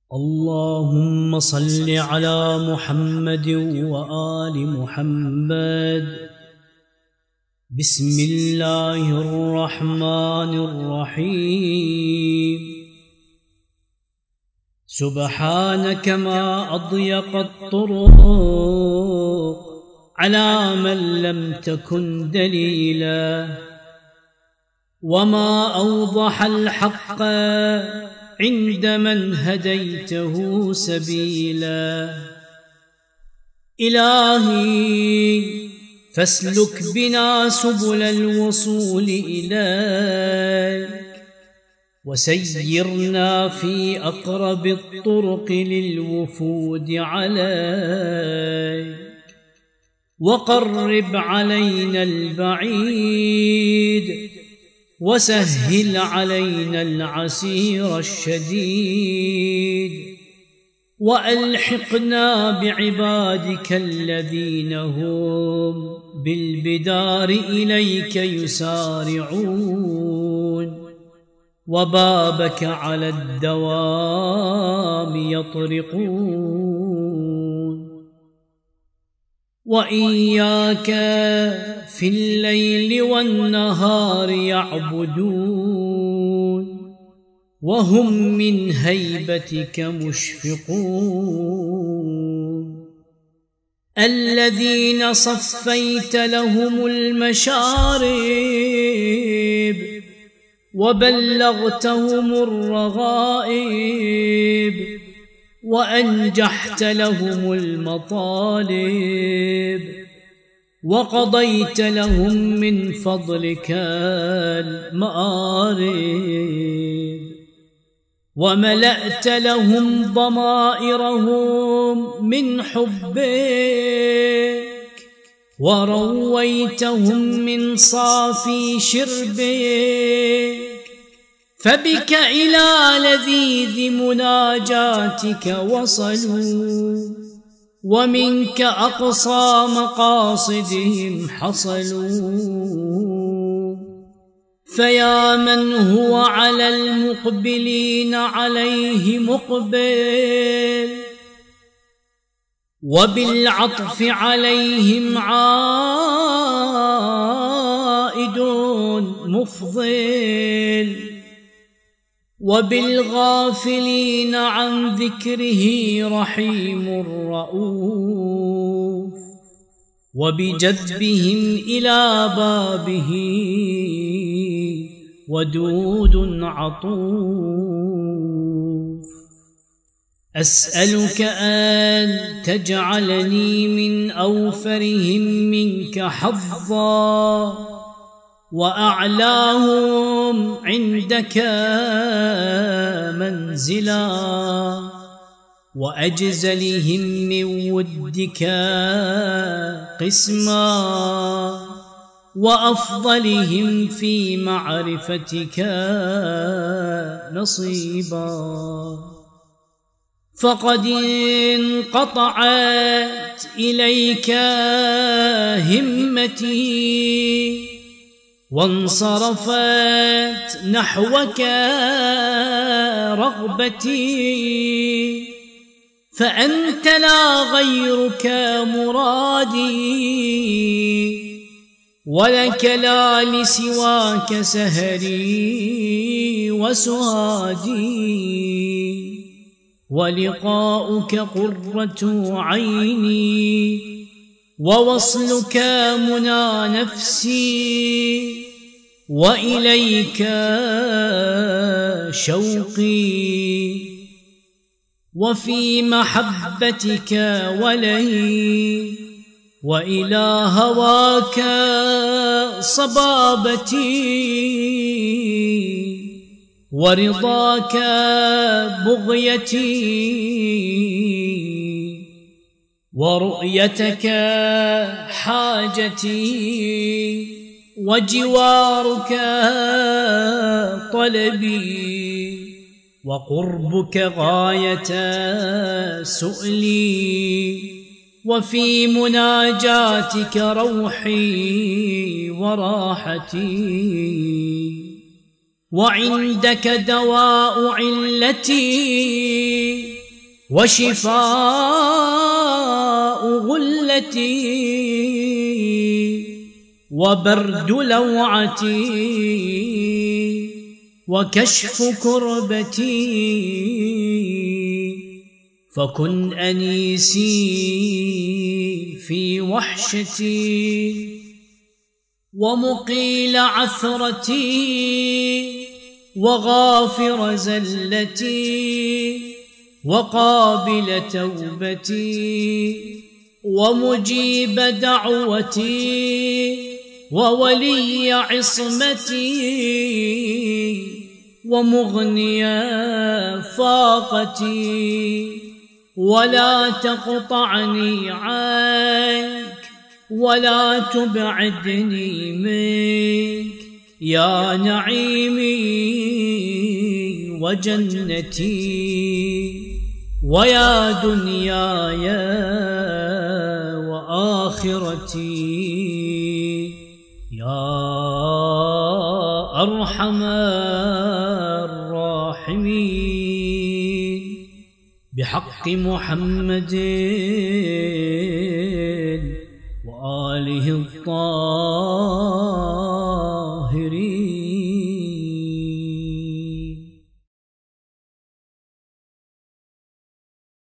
اللهم صل على محمد وآل محمد. بسم الله الرحمن الرحيم. سبحانك ما أضيق الطرق على من لم تكن دليلا، وما أوضح الحق عند من هديته سبيلا. إلهي فاسلك بنا سبل الوصول إليك، وسيرنا في أقرب الطرق للوفود عليك، وقرب علينا البعيد، وسهل علينا العسير الشديد، وألحقنا بعبادك الذين هم بالبدار إليك يسارعون، وبابك على الدوام يطرقون. وإياك في الليل والنهار يعبدون، وهم من هيبتك مشفقون. الذين صفيت لهم المشارب، وبلغتهم الرغائب، وأنجحت لهم المطالب، وقضيت لهم من فضلك المآرب، وملأت لهم ضمائرهم من حبك، ورويتهم من صافي شربك، فبك إلى لذيذ مناجاتك وصلوا، ومنك أقصى مقاصدهم حصلوا. فيا من هو على المقبلين عليه مقبل، وبالعطف عليهم عائد مفضل، وبالغافلين عن ذكره رحيم رؤوف، وبجذبهم إلى بابه ودود عطوف. أسألك أن تجعلني من أوفرهم منك حظا، وأعلاهم عندك منزلا، وأجزلهم من ودك قسما، وأفضلهم في معرفتك نصيبا. فقد انقطعت إليك همتي، وانصرفت نحوك رغبتي، فأنت لا غيرك مرادي، ولك لا لسواك سهري وسهادي، ولقاؤك قرة عيني، ووصلك منى نفسي، وإليك شوقي، وفي محبتك ولي، وإلى هواك صبابتي، ورضاك بغيتي، ورؤيتك حاجتي، وجوارك طلبي، وقربك غاية سؤلي، وفي مناجاتك روحي وراحتي، وعندك دواء علتي، وشفاء غلتي وبرد لوعتي وكشف كربتي، فكن أنيسي في وحشتي ومقيل عثرتي وغافر زلتي وقابل توبتي ومجيب دعوتي وولي عصمتي ومغني فاقتي، ولا تقطعني عنك ولا تبعدني منك يا نعيمي وجنتي ويا دنياي وآخرتي يا أرحم الراحمين، بحق محمد وآله الطاهرين.